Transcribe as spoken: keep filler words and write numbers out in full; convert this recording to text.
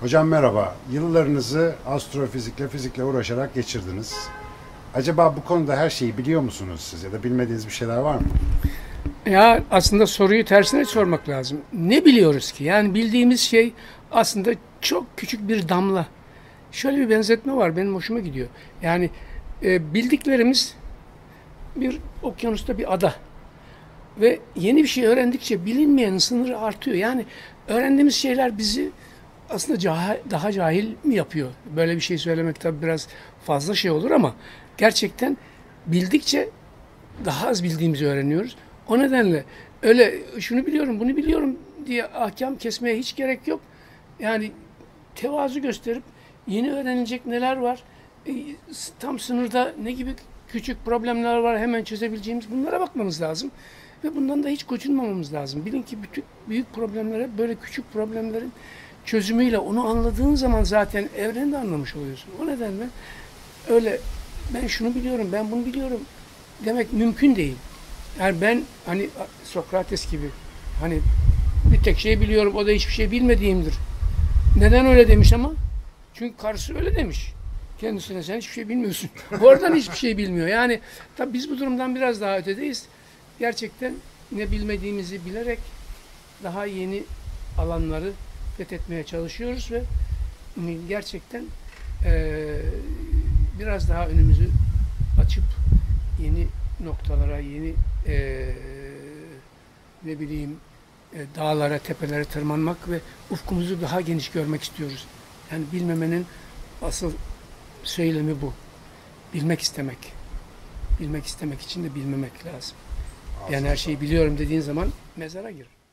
Hocam merhaba. Yıllarınızı astrofizikle, fizikle uğraşarak geçirdiniz. Acaba bu konuda her şeyi biliyor musunuz siz ya da bilmediğiniz bir şeyler var mı? Ya aslında soruyu tersine sormak lazım. Ne biliyoruz ki? Yani bildiğimiz şey aslında çok küçük bir damla. Şöyle bir benzetme var, benim hoşuma gidiyor. Yani e, bildiklerimiz bir okyanusta bir ada. Ve yeni bir şey öğrendikçe bilinmeyenin sınırı artıyor. Yani öğrendiğimiz şeyler bizi aslında cahil, daha cahil mi yapıyor? Böyle bir şey söylemek tabii biraz fazla şey olur ama gerçekten bildikçe daha az bildiğimizi öğreniyoruz. O nedenle öyle şunu biliyorum, bunu biliyorum diye ahkam kesmeye hiç gerek yok. Yani tevazu gösterip yeni öğrenilecek neler var, e, tam sınırda ne gibi küçük problemler var hemen çözebileceğimiz bunlara bakmamız lazım. Ve bundan da hiç gocunmamamız lazım. Bilin ki bütün büyük problemlere böyle küçük problemlerin çözümüyle onu anladığın zaman zaten evreni de anlamış oluyorsun. O nedenle öyle ben şunu biliyorum, ben bunu biliyorum demek mümkün değil. Yani ben hani Sokrates gibi hani bir tek şey biliyorum, o da hiçbir şey bilmediğimdir. Neden öyle demiş ama? Çünkü karısı öyle demiş. Kendisine sen hiçbir şey bilmiyorsun. Oradan hiçbir şey bilmiyor. Yani tabii biz bu durumdan biraz daha ötedeyiz. Gerçekten ne bilmediğimizi bilerek daha yeni alanları fethetmeye çalışıyoruz ve gerçekten e, biraz daha önümüzü açıp yeni noktalara, yeni e, ne bileyim e, dağlara, tepelere tırmanmak ve ufkumuzu daha geniş görmek istiyoruz. Yani bilmemenin asıl söylemi bu. Bilmek istemek. Bilmek istemek için de bilmemek lazım. Yani her şeyi biliyorum dediğin zaman mezara gir.